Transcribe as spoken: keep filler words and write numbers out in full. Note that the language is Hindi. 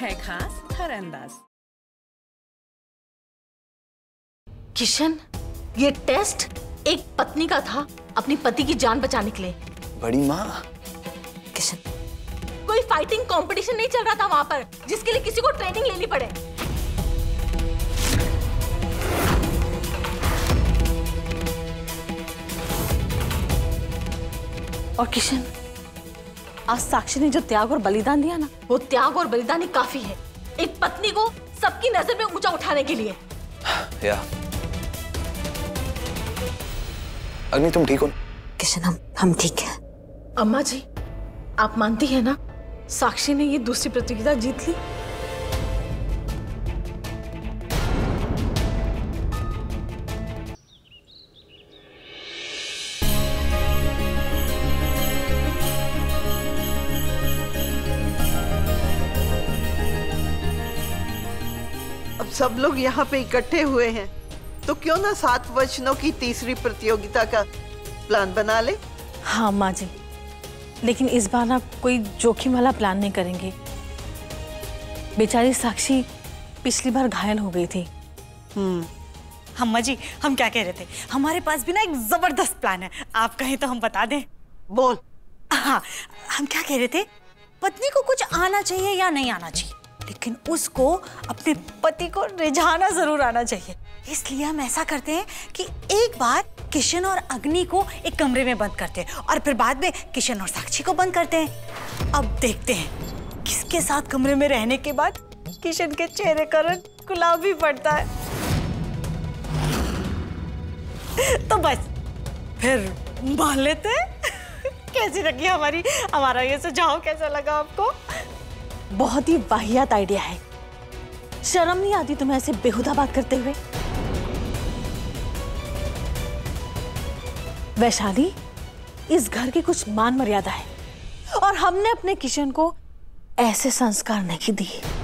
है खास हर अंदाज। किशन, ये टेस्ट एक पत्नी का था अपनी पति की जान बचाने के लिए। बड़ी माँ, किशन, कोई फाइटिंग कंपटीशन नहीं चल रहा था वहां पर जिसके लिए किसी को ट्रेनिंग लेनी पड़े। और किशन, आज साक्षी ने जो त्याग और बलिदान दिया ना, वो त्याग और बलिदान ही काफी है एक पत्नी को सबकी नजर में ऊंचा उठाने के लिए। या अग्नि, तुम ठीक हो? किशन, हम हम ठीक है। अम्मा जी, आप मानती है ना साक्षी ने ये दूसरी प्रतियोगिता जीत ली? अब सब लोग यहाँ पे इकट्ठे हुए हैं तो क्यों ना सात वचनों की तीसरी प्रतियोगिता का प्लान बना ले। हाँ माँ जी, लेकिन इस बार ना कोई जोखिम वाला प्लान नहीं करेंगे। बेचारी साक्षी पिछली बार घायल हो गई थी। हम्म अम्मा जी, हम क्या कह रहे थे, हमारे पास भी ना एक जबरदस्त प्लान है, आप कहें तो हम बता दें। बोल। हाँ, हम क्या कह रहे थे, पत्नी को कुछ आना चाहिए या नहीं आना चाहिए, लेकिन उसको अपने पति को रिझाना जरूर आना चाहिए। इसलिए हम ऐसा करते हैं कि एक बार किशन और अग्नि को एक कमरे में बंद करते हैं और फिर बाद में किशन और साक्षी को बंद करते हैं। अब देखते हैं किसके साथ कमरे में रहने के बाद किशन के चेहरे का रंग गुलाबी पड़ता है। तो बस फिर मान लेते हैं। कैसी लगी हमारी हमारा ये सुझाव, कैसा लगा आपको? बहुत ही वाहियात आइडिया है। शर्म नहीं आती तुम्हें ऐसे बेहुदा बात करते हुए? वैशाली, इस घर की कुछ मान मर्यादा है और हमने अपने किशन को ऐसे संस्कार नहीं दिए।